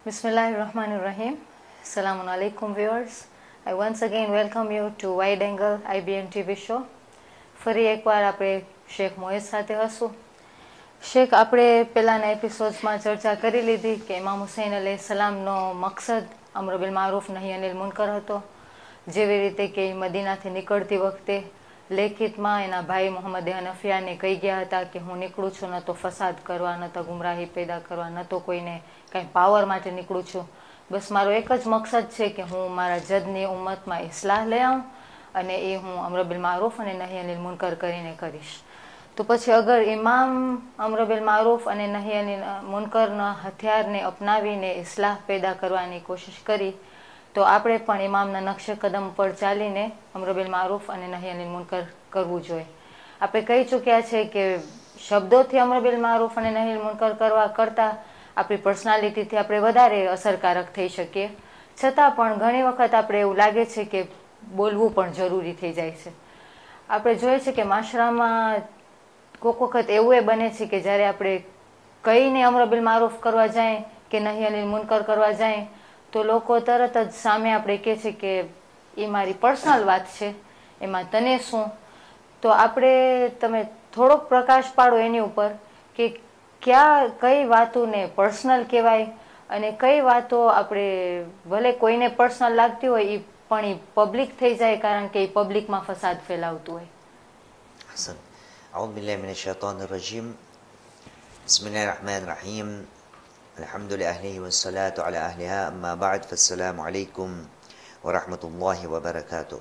Bismillahirrahmanirrahim. Assalamu alaikum viewers. I once again welcome you to Wide Angle IBN TV show. ફરી એકવાર આપણે શેખ મોએઝ સાથે હશું. શેખ, આપણે પહેલાના એપિસોડ્સમાં ચર્ચા કરી લીધી કે ઇમામ હુસૈન અલૈહિસ્સલામનો મકસદ અમ્ર બિલ મારૂફ નહી અનિલ મુનકર હતો. જેવી રીતે કે મદીનાથી નીકળતી વખતે લેખિતમાં એના ભાઈ મોહમ્મદ હનફિયાને કહી ગયા હતા કે હું નીકળું છું ન તો ફસાદ કરવા, ન તો ગુમરાહી પેદા કરવા, ન તો કોઈને કંઈ પાવર માટે નીકળું છું. બસ મારો એક જ મકસદ છે કે હું મારા જદની ઉમ્મતમાં ઇસ્લાહ લઈ આવું અને એ હું અમ્ર બિલ મારૂફ અને નહી અનિલ મુનકર કરીને કરીશ. તો પછી અગર ઇમામ અમ્ર બિલ મારૂફ અને નહી અનિલ મુનકરના હથિયારને અપનાવીને ઇસ્લાહ પેદા કરવાની કોશિશ કરી તો આપણે પણ ઇમામના નકશે કદમ પર ચાલીને અમ્ર બિલ મારૂફ અને નહી અનિલ મુનકર કરવું જોઈએ. આપણે કહી ચૂક્યા છે કે શબ્દોથી અમ્ર બિલ મારૂફ અને નહી અનિલ મુનકર કરવા કરતાં આપણી પર્સનાલિટીથી આપણે વધારે અસરકારક થઈ શકીએ. છતાં પણ ઘણી વખત આપણે એવું લાગે છે કે બોલવું પણ જરૂરી થઈ જાય છે. આપણે જોઈએ છે કે માશરામાં કોઈક વખત એવું એ બને છે કે જ્યારે આપણે કહીને અમ્ર બિલ મારૂફ કરવા જાય કે નહી અનિલ મુનકર કરવા જાય તો લોકો તરત જ સામે આપણે કહે છે કે એ મારી પર્સનલ વાત છે, એમાં તને શું. તો આપણે તમે થોડોક પ્રકાશ પાડો એની ઉપર કે કઈ વાતોને પર્સનલ કહેવાય અને કઈ વાતો આપણે ભલે કોઈને પર્સનલ લાગતી હોય એ પણ એ પબ્લિક થઈ જાય કારણ કે એ પબ્લિકમાં ફસાદ ફેલાવતું હોય. حسن أعوذ بالله من الشيطان الرجيم بسم الله الرحمن الرحيم الحمد لله والصلاة على أهلها أما بعد فالسلام عليكم ورحمة الله وبركاته.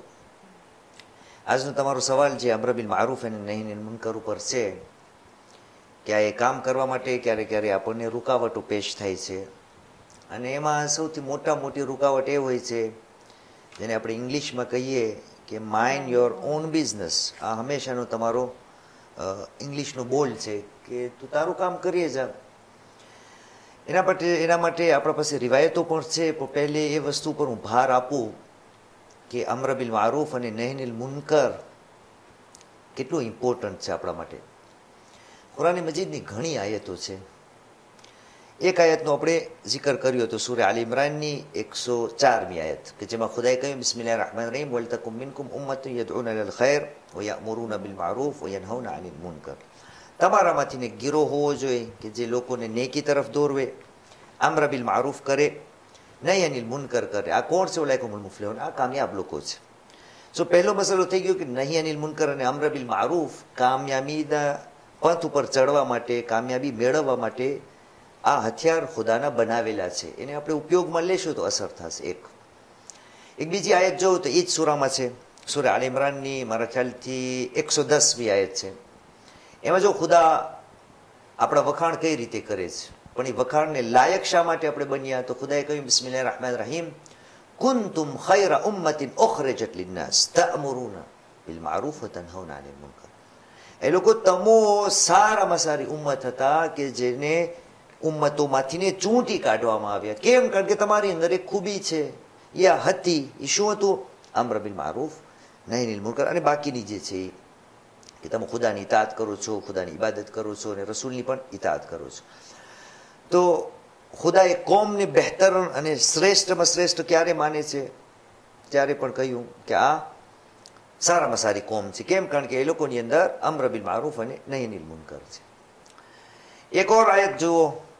આજનો તમારો સવાલ જે અમ્ર બિલ મારૂફ અને નહી અનિલ મુનકર ઉપર છે કે આ એ કામ કરવા માટે ક્યારેક ક્યારેક આપણને રૂકાવટો પેશ થાય છે અને એમાં સૌથી મોટી રૂકાવટ એ હોય છે જેને આપણે ઇંગ્લિશમાં કહીએ કે માઇન્ડ યોર ઓન બિઝનેસ. આ હંમેશાનો તમારો ઇંગ્લિશનો બોલ છે કે તું તારું કામ કરીએ જા. એના માટે આપણા પાસે રિવાયતો પણ છે. પણ પહેલે એ વસ્તુ પર હું ભાર આપું કે અમ્ર બિલ મારૂફ અને નહી અનિલ મુનકર કેટલું ઇમ્પોર્ટન્ટ છે આપણા માટે. કુરાન મજીદની ઘણી આયતો છે. એક આયતનો આપણે જિકર કર્યો હતો સૂરા આલ ઇમરાનની 104મી આયત કે જેમાં ખુદાએ કહ્યું બિસ્મિલ્લાહિર રહમાનિર રહીમ વલતકુમ મિનકુમ ઉમ્મતુન યદઉના ઇલલ ખૈર વ યઅમુરુના બિલ મારૂફ વ યનહૌના અનિલ મુનકર. તમારામાંથી એક ગીરો હોવો જોઈએ કે જે લોકોને નેકી તરફ દોરવે, અમ્ર બિલ મારૂફ કરે, નહી અનિલ મુનકર કરે. આ કોણ છે? ઉલાઇકુમુલ મુફલિહૂન. આ કામયાબ લોકો છે. સો પહેલો મસલો થઈ ગયો કે નહી અનિલ મુનકર અને અમ્ર બિલ મારૂફ કામયાબીના પંથ ઉપર ચડવા માટે, કામયાબી મેળવવા માટે આ હથિયાર ખુદાના બનાવેલા છે. એને આપણે ઉપયોગમાં લેશું તો અસર થશે. એક બીજી આયત જોઉં તો એ જ સૂરામાં છે, સૂરા આલ ઇમરાનની મારા ખ્યાલથી 110મી આયત છે. એમાં જો ખુદા આપણા વખાણ કઈ રીતે કરે છે પણ એ વખાણને લાયક શા માટે આપણે બન્યા તો ખુદાએ કહ્યું બિસ્મિલ્લાહિર રહમાનિર રહીમ કુન્તુમ ખૈરા ઉમ્મતિન ઉખરિજત લિન્નાસ તઅમુરુના બિલ મારૂફ વ તનહૌના અનિલ મુનકર. એ લોકો તમો સારામાં સારી ઉમ્મત હતા કે જેને ઉમ્મતોમાંથીને ચૂંટી કાઢવામાં આવ્યા. કેમ? કારણ કે તમારી અંદર એક ખૂબી છે યા હતી. એ શું હતું? અમ્ર બિલ મારૂફ નહી અનિલ મુનકર. અને બાકીની જે છે કે તમે ખુદાની ઇતાઅત કરો છો, ખુદાની ઇબાદત કરો છો અને રસૂલની પણ ઇતાઅત કરો છો. તો ખુદાએ કોમને બહેતર અને શ્રેષ્ઠમાં શ્રેષ્ઠ ક્યારે માને છે? ત્યારે પણ કહ્યું કે આ સારામાં સારી કોમ છે. કેમ? કારણ કે એ લોકોની અંદર અમ્ર બિલ મારૂફ અને નહી અનિલ મુનકર છે. એક ઓર આયત જુઓ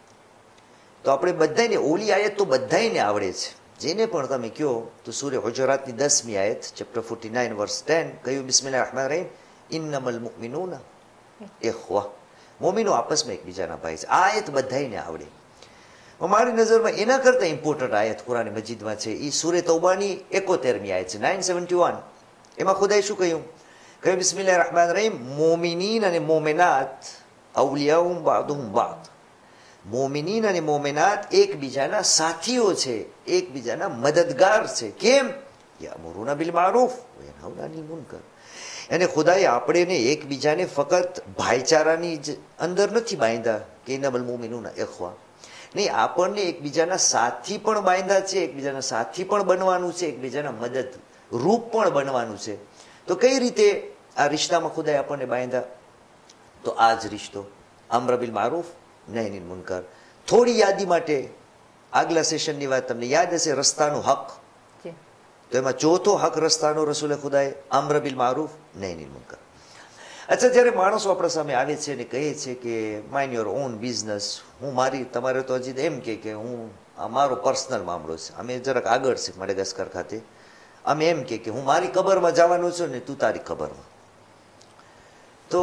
તો આપણે બધાને, ઓલી આયત તો બધાને આવડે છે. જેને પણ તમે કહો તો સૂર્ય હુજરાતની 10મી આયત ચેપ્ટર 49 વર્સ 10 કહ્યું બિસ્મિલ્લાહિર રહમાનિર રહીમ ઇન્નમલ મુમિનૂના ઇખ્વા. મોમિનો આપસમાં એકબીજાના ભાઈ છે. આ આયત બધાને આવડે. મારી નજરમાં એના કરતાં ઇમ્પોર્ટન્ટ આયત કુરાન મજીદમાં છે એ સૂરે તૌબાની 71મી આયત છે 971. એમાં ખુદાએ શું કહ્યું? કહ્યું બિસ્મિલ્લાહિર રહમાનિર રહીમ મોમિનીન અને મોમિનાત અવલિયાઉમ બાદુહુમ બાદ. મોમિનીન અને મોમિનાત એકબીજાના સાથીઓ છે, એકબીજાના મદદગાર છે. કેમ? યઅમુરુના બિલ મારૂફ વ યનહૌના અનિલ મુનકર. અને ખુદાએ આપણને એકબીજાને ફક્ત ભાઈચારાની જ અંદર નથી બાંધ્યા કે ઇન્નમલ મુમિનૂના ઇખ્વા. નહીં, આપણને એકબીજાના સાથી પણ બાંધ્યા છે, એકબીજાના સાથી પણ બનવાનું છે, એકબીજાના મદદ રૂપ પણ બનવાનું છે. તો કઈ રીતે આ રિશ્તામાં ખુદાએ આપણને બાંધ્યા? તો આ જ રિશ્તો અમ્ર બિલ મારૂફ નહી અનિલ મુનકર. થોડી યાદી માટે આગલા સેશનની વાત તમને યાદ હશે, રસ્તાનો હક. તો એમાં ચોથો હક રસ્તાનો રસૂલે ખુદાએ અમ્ર બિલ મારૂફ નહી અનિલ મુનકર. અચ્છા, જ્યારે માણસો આપણા સામે આવે છે અને કહે છે કે માઇન્ડ યોર ઓન બિઝનેસ, હું મારી, તમારે તો હજી એમ કે હું આ મારો પર્સનલ મામલો છે, અમે જરાક આગળ છે માડેગાસ્કર ખાતે, અમે એમ કે હું મારી કબરમાં જવાનું છું ને તું તારી કબરમાં. તો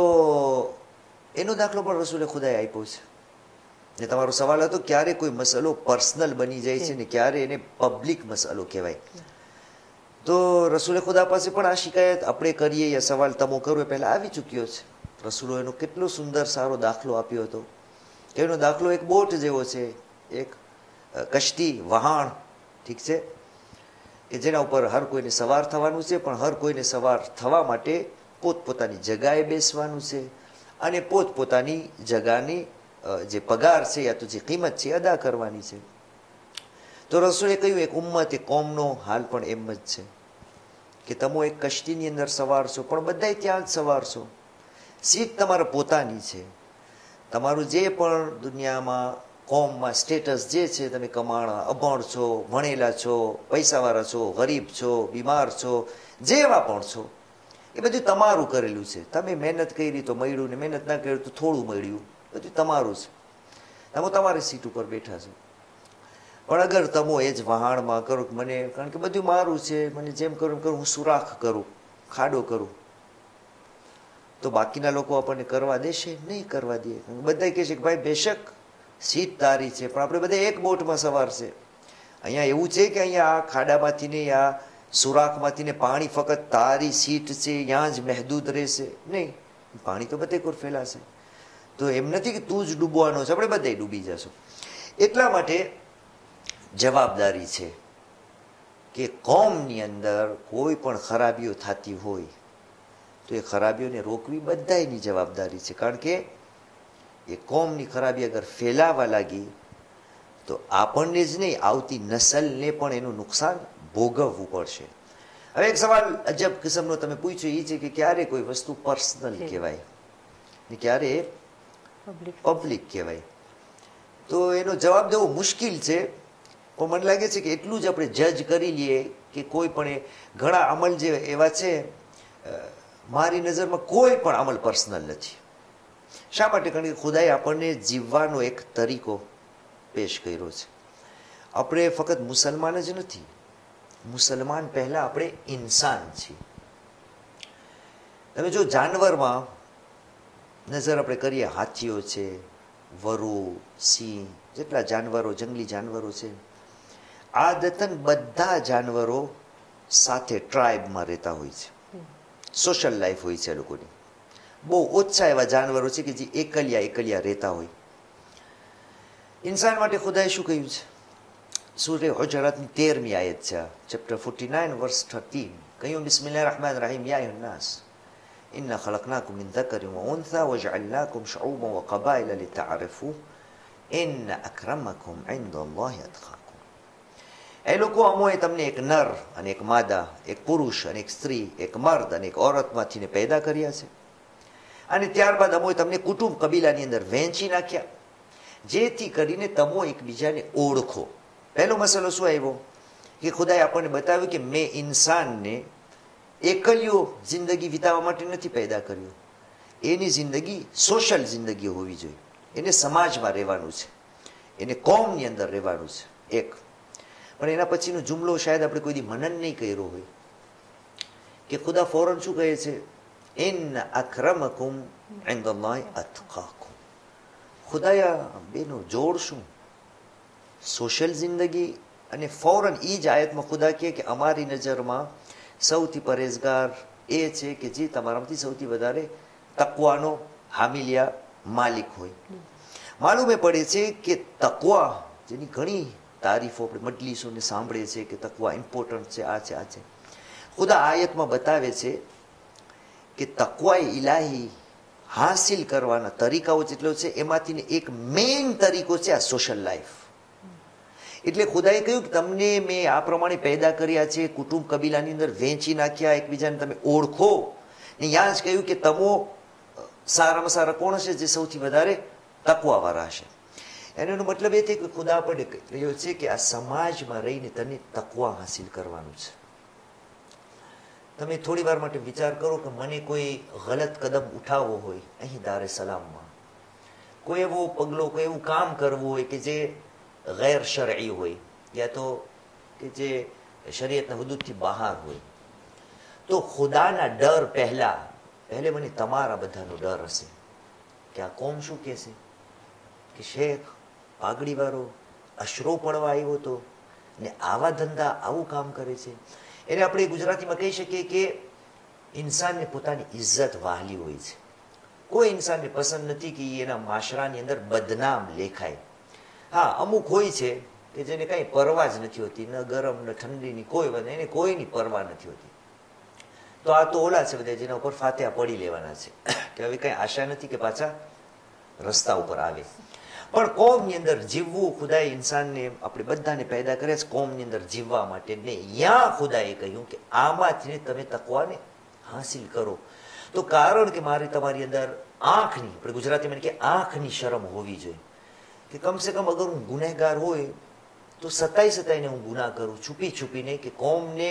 એનો દાખલો પણ રસૂલે ખુદાએ આપ્યો છે. ને તમારો સવાલ હતો ક્યારે કોઈ મસલો પર્સનલ બની જાય છે ને ક્યારે એને પબ્લિક મસલો કહેવાય. તો રસૂલે ખુદા પાસે પણ આ શિકાયત આપણે કરીએ યા સવાલ તમો કરો એ પહેલાં આવી ચૂક્યો છે. રસૂલો એનો કેટલો સુંદર સારો દાખલો આપ્યો હતો. એનો દાખલો એક બોટ જેવો છે, એક કશ્તી, વહાણ, ઠીક છે, કે જેના ઉપર હર કોઈને સવાર થવાનું છે, પણ હર કોઈને સવાર થવા માટે પોતપોતાની જગાએ બેસવાનું છે અને પોતપોતાની જગાની જે પગાર છે યા તો જે કિંમત છે અદા કરવાની છે. તો રસૂલે કહ્યું એક ઉમ્મત, એક કોમનો હાલ પણ એમ જ છે કે તમે એક કશ્તીની અંદર સવાર છો, પણ બધાય ત્યાં જ સવાર છો. સીટ તમારા પોતાની છે. તમારું જે પણ દુનિયામાં કોમમાં સ્ટેટસ જે છે, તમે કમાણા, અભણ છો, ભણેલા છો, પૈસાવાળા છો, ગરીબ છો, બીમાર છો, જેવા પણ છો, એ બધું તમારું કરેલું છે. તમે મહેનત કરી તો મળ્યું ને મહેનત ના કરી તો થોડું મળ્યું, બધું તમારું છે. તમે તમારી સીટ ઉપર બેઠા છો. પણ અગર તમે એ જ વહાણમાં કરો કે મને, કારણ કે બધું મારું છે, મને જેમ કરું કરું, હું સુરાખ કરું, ખાડો કરું, તો બાકીના લોકો આપણને કરવા દેશે? નહીં કરવા દે. બધા કહે છે કે ભાઈ બેશક સીટ તારી છે, પણ આપણે બધા એક બોટમાં સવાર છે. અહીંયા એવું છે કે અહીંયા આ ખાડામાંથી ને આ સુરાખમાંથી ને પાણી ફક્ત તારી સીટ છે ત્યાં જ મહેદૂદ રહેશે? નહીં, પાણી તો બધે કોર ફેલાશે. તો એમ નથી કે તું જ ડૂબવાનો છે, આપણે બધા ડૂબી જશું. એટલા માટે જવાબદારી છે કે કોમની અંદર કોઈ પણ ખરાબીઓ થતી હોય તો એ ખરાબીઓને રોકવી બધાની જવાબદારી છે. કારણ કે એ કોમની ખરાબી અગર ફેલાવા લાગી તો આપણને જ નહીં, આવતી નસલને પણ એનું નુકસાન ભોગવવું પડશે. હવે એક સવાલ અજબ કિસ્મનો તમે પૂછ્યો એ છે કે ક્યારે કોઈ વસ્તુ પર્સનલ કહેવાય ને ક્યારે પબ્લિક કહેવાય. તો એનો જવાબ દેવો મુશ્કેલ છે, પણ મને લાગે છે કે એટલું જ આપણે જજ કરી લઈએ કે કોઈ પણ ઘણા અમલ જે એવા છે, મારી નજરમાં કોઈ પણ અમલ પર્સનલ નથી. શા માટે? કારણ કે ખુદાએ આપણને જીવવાનો એક તરીકો પેશ કર્યો છે. આપણે ફક્ત મુસલમાન જ નથી, મુસલમાન પહેલા આપણે ઇન્સાન છીએ. તમે જો જાનવરમાં નજર આપણે કરીએ, હાથીઓ છે, વરુ, સિંહ, જેટલા જાનવરો, જંગલી જાનવરો છે, આદતન બધા જાનવરો સાથે ટ્રાઇબમાં રહેતા હોય છે, સોશિયલ લાઈફ હોય છે એ લોકોની. બહુ ઓછા એવા જાનવરો છે કે જે એકલિયા રહેતા હોય. ઇન્સાન માટે ખુદાએ શું કહ્યું છે? સૂરે હુજરાતની 13મી આયત છે, ચેપ્ટર 49 વર્સ 13. કહ્યું બિસ્મિલ્લાહિર રહમાનિર રહીમ, યા અય્યુહન નાસ ઇન્ના ખલકનાકુમ મિન ધકરિન વ ઉન્થા વજઅલનાકુમ શુઉબન વ કબાઇલા લિતઅરફુ ઇન્ના અક્રમકુમ ઇન્દલ્લાહિ અતકાકુમ. એ લોકો, અમોએ તમને એક નર અને એક માદા, એક પુરુષ અને એક સ્ત્રી, એક મર્દ અને એક ઓરતમાંથી પેદા કર્યા છે, અને ત્યારબાદ અમોએ તમને કુટુંબ કબીલાની અંદર વહેંચી નાખ્યા જેથી કરીને તમો એકબીજાને ઓળખો. પહેલો મસલો શું આવ્યો કે ખુદાએ આપણને બતાવ્યું કે મેં ઇન્સાનને એકલીઓ જિંદગી વિતાવવા માટે નથી પેદા કર્યો. એની જિંદગી સોશિયલ જિંદગી હોવી જોઈએ, એને સમાજમાં રહેવાનું છે, એને કોમની અંદર રહેવાનું છે. એક પણ એના પછીનો જુમલો શાયદ આપણે કોઈ દી મનન નહીં કર્યો હોય કે ખુદા ફોરન શું કહે છે? ઇન્ન અક્રમકુમ ઇન્દલ્લાહિ અતકાકુમ. ખુદાયા બેનો જોડ શું? સોશિયલ જિંદગી અને ફૌરન એ જ આયતમાં ખુદા કહે કે અમારી નજરમાં સૌથી પરેઝગાર એ છે કે જે તમારામાંથી સૌથી વધારે તકવાનો હામિલિયા માલિક હોય. માલુમે પડે છે કે તકવા, જેની ઘણી તારીફો આપણે મજલિસોને સાંભળે છે કે તકવા ઇમ્પોર્ટન્ટ છે, આ છે, આ છે. ખુદા આયતમાં બતાવે છે કે તકવાએ ઇલાહી હાસિલ કરવાના તરીકાઓ જેટલો છે, એમાંથી એક મેઇન તરીકો છે આ સોશિયલ લાઈફ. એટલે ખુદાએ કહ્યું કે તમને મેં આ પ્રમાણે પેદા કર્યા છે, કુટુંબ કબીલાની અંદર વહેંચી નાખ્યા, એકબીજાને તમે ઓળખો. ને ત્યાં જ કહ્યું કે તમો સારામાં સારા કોણ હશે? જે સૌથી વધારે તકવાવાળા હશે. એનો મતલબ એ છે કે ખુદા આપણને કહી રહ્યો છે કે આ સમાજમાં રહીને તને તકવા હાસિલ કરવાનું છે. તમે થોડી વાર માટે વિચાર કરો કે મને કોઈ ગલત કદમ ઉઠાવવો હોય અહીં દારે સલામમાં, કોઈ એવો પગલો, કોઈ એવું કામ કરવું હોય કે જે ગેર શરઈ હોય યા તો કે જે શરીયતના હુદૂદથી બહાર હોય, તો ખુદાના ડર પહેલે મને તમારા બધાનો ડર હશે કે આ કોમ શું કહેશે કે શેખ પાઘડીવાળો અશરો પડવા આવ્યો હતો ને આવા ધંધા આવું કામ કરે છે. એને આપણે ગુજરાતીમાં કહી શકીએ કે ઇન્સાનને પોતાની ઇજ્જત વહાલી હોય છે. કોઈ ઇન્સાનને પસંદ નથી કે એના માશરાની અંદર બદનામ લેખાય. હા, અમુક હોય છે કે જેને કાંઈ પરવા જ નથી હોતી, ન ગરમ ન ઠંડીની કોઈ વાત, એને કોઈની પરવા નથી હોતી. તો આ તો ઓલા છે બધા જેના ઉપર ફાત્યા પડી લેવાના છે કે હવે કઈ આશા નથી કે પાછા રસ્તા ઉપર આવે. પણ કોમની અંદર જીવવું, ખુદાએ ઇન્સાનને આપણે બધાને પેદા કર્યા છે કોમની અંદર જીવવા માટે ને. યા ખુદાએ કહ્યું કે આમાંથી તમે તકવાને હાસિલ કરો. તો કારણ કે મારે તમારી અંદર આંખની, આપણે ગુજરાતીમાં કે આંખની શરમ હોવી જોઈએ કે કમસે કમ અગર હું ગુનેગાર હોય તો સતાઈને હું ગુનાહ કરું, છુપી છુપીને, કે કોમને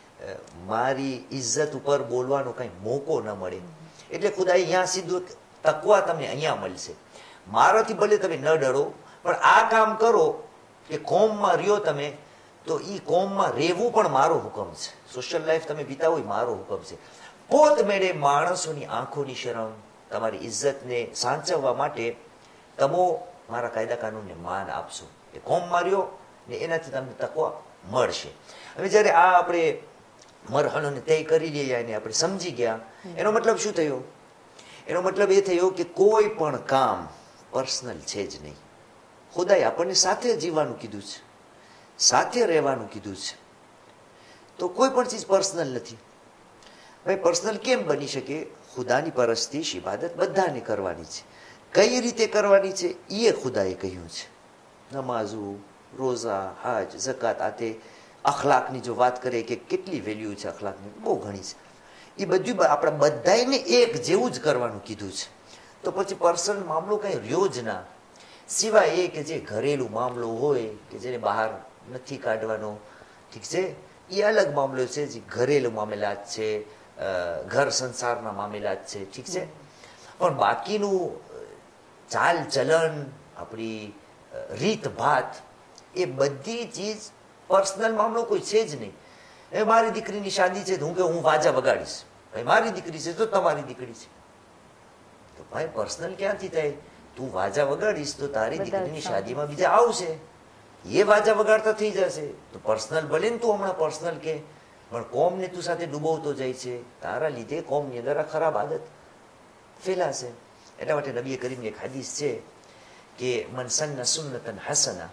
મારી ઇજ્જત ઉપર બોલવાનો કઈ મોકો ન મળે. એટલે ખુદાએ અહીંયા સીધું તકવા તમને અહીંયા મળશે. મારાથી ભલે તમે ન ડરો, પણ આ કામ કરો કે કોમમાં રહ્યો તમે, તો એ કોમમાં રહેવું પણ મારો હુકમ છે. સોશિયલ લાઈફ તમે વિતાવો એ મારો હુકમ છે. પોત મેળે માણસોની આંખોની શરમ, તમારી ઇજ્જતને સાચવવા માટે તમો મારા કાયદા કાનૂનને માન આપશો. એ કોમમાં રહ્યો ને એનાથી તમને તકવા મળશે. હવે જ્યારે આ આપણે મરહલોને તય કરી લઈએ અને આપણે સમજી ગયા, એનો મતલબ શું થયો? એનો મતલબ એ થયો કે કોઈ પણ કામ પર્સનલ છે જ નહીં. ખુદાએ આપણને સાથે જીવવાનું કીધું છે, સાથે રહેવાનું કીધું છે, તો કોઈ પણ ચીજ પર્સનલ નથી. ભાઈ પર્સનલ કેમ બની શકે? ખુદાની પરસ્તિશ, ઇબાદત બધાને કરવાની છે. કઈ રીતે કરવાની છે એ ખુદાએ કહ્યું છે. નમાઝો, રોઝા, હજ, ઝકાત, આ તે અખલાકની જો વાત કરીએ કે કેટલી વેલ્યુ છે અખલાકની, બહુ ઘણી છે. એ બધું આપણે બધાને એક જેવું જ કરવાનું કીધું છે. તો પછી પર્સનલ મામલો કઈ રહ્યો જ ના, સિવાય એ કે જે ઘરેલું મામલો હોય કે જેને બહાર નથી કાઢવાનો, ઠીક છે, એ અલગ મામલો છે. જે ઘરેલું મામલાત છે, ઘર સંસારના મામલાત છે, ઠીક છે. પણ બાકીનું ચાલ ચલણ, આપણી રીત ભાત, એ બધી ચીજ પર્સનલ મામલો કોઈ છે જ નહીં. એ મારી દીકરીની શાદી છે તો હું વાજા વગાડીશ, ભાઈ મારી દીકરી છે તો તમારી દીકરી છે, તો ભાઈ પર્સનલ ક્યાંથી થાય? તું વાજા વગાડીશ તો તારી દીકરીની શાદીમાં બીજા આવશે, એ વાજા વગાડતા થઈ જશે. તો પર્સનલ ભલે ને તું હમણાં પર્સનલ કે, પણ કોમને તું સાથે ડૂબવતો જાય છે, તારા લીધે કોમની અંદર આ ખરાબ આદત ફેલાશે. એટલા માટે નબી કરીમની એક હદીસ છે કે મન સન્ના સુન્નતન હસના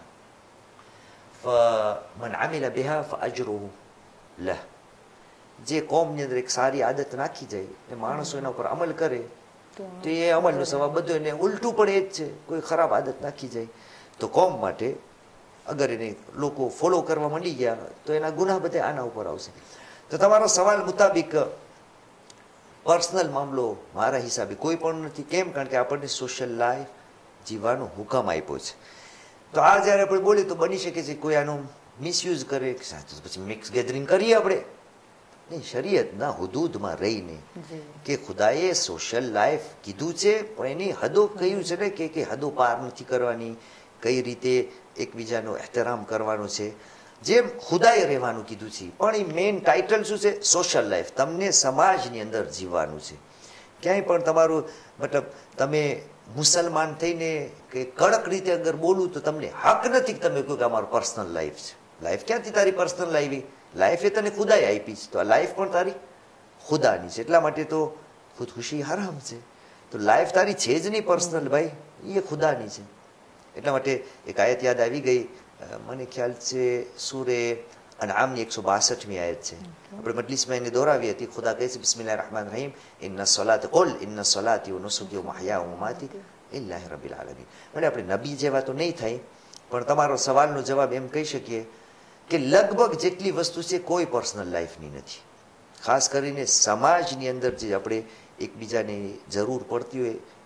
મન આમિલા બિહા ફઅજરુહુ લહ. જે કોમની અંદર એક સારી આદત નાખી જાય ને માણસો એના ઉપર અમલ કરે તો એ અમલનો સવાબ બધો એને ઉલટું પડે જ છે. કોઈ ખરાબ આદત નાખી જાય તો કોમ માટે અગર એને લોકો ફોલો કરવા માંડી ગયા તો એના ગુનાહ બધે આના ઉપર આવશે. તો તમારો સવાલ મુતાબિક પર્સનલ મામલો મારા હિસાબે કોઈ પણ નથી. કેમ? કારણ કે આપણને સોશિયલ લાઈફ જીવવાનો હુકમ આપ્યો છે. તો આ જ્યારે આપણે બોલીએ તો બની શકે છે કોઈ આનો મિસયુઝ કરે કે પછી મિક્સ ગેધરિંગ કરીએ આપણે. નહીં, શરીયતના હુદૂદમાં રહીને કે ખુદાએ સોશિયલ લાઈફ કીધું છે, પણ એની હદો કહ્યું છે ને કે હદો પાર નથી કરવાની, કઈ રીતે એકબીજાનો એહતરામ કરવાનો છે, જેમ ખુદાએ રહેવાનું કીધું છે. પણ એ મેઇન ટાઇટલ શું છે? Social life. તમને સમાજની અંદર જીવવાનું છે. ક્યાંય પણ તમારું મતલબ તમે મુસલમાન થઈને કે કડક રીતે અગર બોલું તો તમને હક નથી કે તમે કહો કે અમારું પર્સનલ લાઈફ છે. લાઈફ ક્યાંથી તારી પર્સનલ લાઈફ? લાઈફ એ તને ખુદાએ આપી છે, તો આ લાઈફ પણ તારી ખુદાની છે. એટલા માટે તો ખુદખુશી હરામ છે. તો લાઈફ તારી છે જ નહીં પર્સનલ, ભાઈ, એ ખુદાની છે. એટલા માટે એક આયત યાદ આવી ગઈ, મને ખ્યાલ છે સૂરે અનઆમની 162મી આયત છે. આપણે મજલિસમાં એને દોરાવી હતી. ખુદા કહે છે બિસ્મિલ્લાહિર રહમાનિર રહીમ, ઇન્ના સલાતી કુલ ઇન્ના સલાતી વ નુસુકી વ મહયા વ મમાતી લિલ્લાહિ રબ્બિલ આલમીન. એટલે આપણે નબી જેવા તો નહીં થાય, પણ તમારો સવાલનો જવાબ એમ કહી શકીએ કે લગભગ જેટલી વસ્તુ છે કોઈ પર્સનલ લાઈફની નથી. ખાસ કરીને સમાજની અંદર જે આપણે એકબીજાની જરૂર પડતી હોય